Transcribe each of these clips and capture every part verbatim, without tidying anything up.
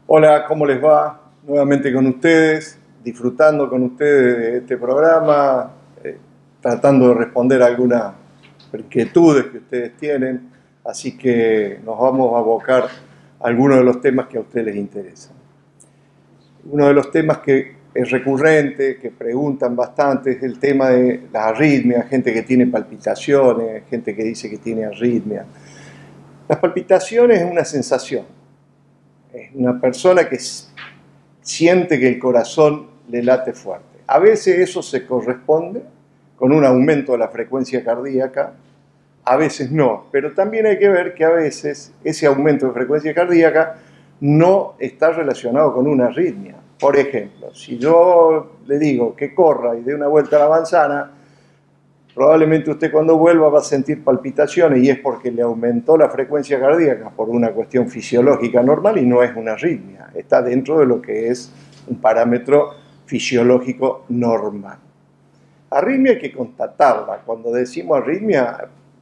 Hola, ¿cómo les va? Nuevamente con ustedes, disfrutando con ustedes de este programa, eh, tratando de responder a algunas inquietudes que ustedes tienen, así que nos vamos a abocar a algunos de los temas que a ustedes les interesan. Uno de los temas que es recurrente, que preguntan bastante, es el tema de las arritmias, gente que tiene palpitaciones, gente que dice que tiene arritmia. Las palpitaciones es una sensación. Es una persona que siente que el corazón le late fuerte. A veces eso se corresponde con un aumento de la frecuencia cardíaca, a veces no. Pero también hay que ver que a veces ese aumento de frecuencia cardíaca no está relacionado con una arritmia. Por ejemplo, si yo le digo que corra y dé una vuelta a la manzana, probablemente usted cuando vuelva va a sentir palpitaciones y es porque le aumentó la frecuencia cardíaca por una cuestión fisiológica normal y no es una arritmia. Está dentro de lo que es un parámetro fisiológico normal. Arritmia hay que constatarla. Cuando decimos arritmia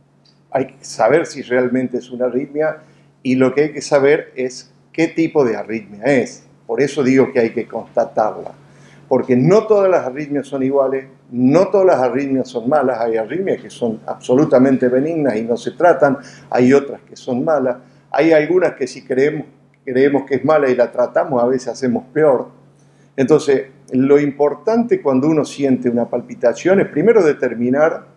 hay que saber si realmente es una arritmia y lo que hay que saber es qué tipo de arritmia es. Por eso digo que hay que constatarla. Porque no todas las arritmias son iguales, no todas las arritmias son malas, hay arritmias que son absolutamente benignas y no se tratan, hay otras que son malas, hay algunas que si creemos, creemos que es mala y la tratamos, a veces hacemos peor. Entonces, lo importante cuando uno siente una palpitación es primero determinar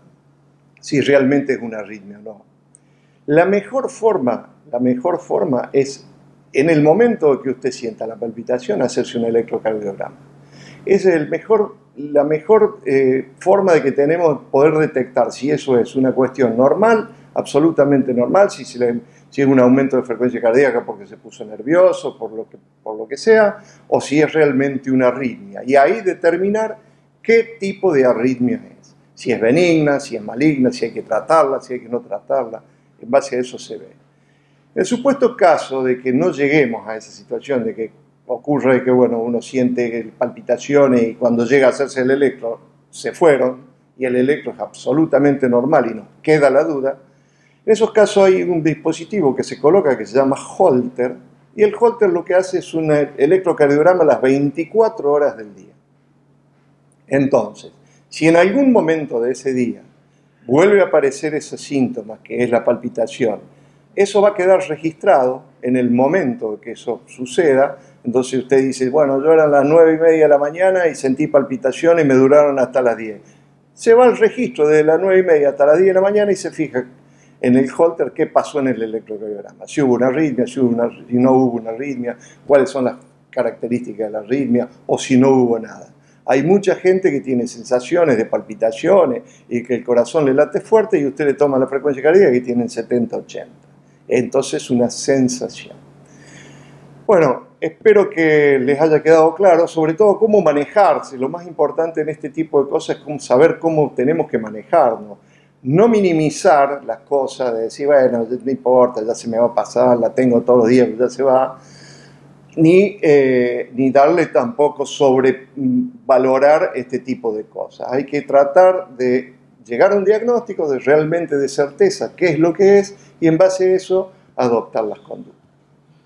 si realmente es una arritmia o no. La mejor forma, la mejor forma es, en el momento que usted sienta la palpitación, hacerse un electrocardiograma. Esa es el mejor, la mejor eh, forma de que tenemos poder detectar si eso es una cuestión normal, absolutamente normal, si, se le, si es un aumento de frecuencia cardíaca porque se puso nervioso, por lo, que, por lo que sea, o si es realmente una arritmia. Y ahí determinar qué tipo de arritmia es. Si es benigna, si es maligna, si hay que tratarla, si hay que no tratarla. En base a eso se ve. En el supuesto caso de que no lleguemos a esa situación, de que ocurre que bueno, uno siente palpitaciones y cuando llega a hacerse el electro se fueron y el electro es absolutamente normal y nos queda la duda, en esos casos hay un dispositivo que se coloca que se llama Holter y el Holter lo que hace es un electrocardiograma a las veinticuatro horas del día. Entonces, si en algún momento de ese día vuelve a aparecer esos síntomas que es la palpitación, eso va a quedar registrado en el momento que eso suceda. Entonces usted dice, bueno, yo eran las nueve y media de la mañana y sentí palpitaciones y me duraron hasta las diez. Se va al registro de las nueve y media hasta las diez de la mañana y se fija en el Holter qué pasó en el electrocardiograma. Si hubo una arritmia, si, hubo una, si no hubo una arritmia, cuáles son las características de la arritmia o si no hubo nada. Hay mucha gente que tiene sensaciones de palpitaciones y que el corazón le late fuerte y usted le toma la frecuencia cardíaca y tienen setenta, ochenta. Entonces es una sensación. Bueno, espero que les haya quedado claro, sobre todo cómo manejarse. Lo más importante en este tipo de cosas es cómo saber cómo tenemos que manejarnos. No minimizar las cosas, de decir, bueno, no importa, ya se me va a pasar, la tengo todos los días, ya se va. Ni, eh, ni darle tampoco sobrevalorar este tipo de cosas. Hay que tratar de llegar a un diagnóstico de realmente de certeza qué es lo que es y en base a eso adoptar las conductas.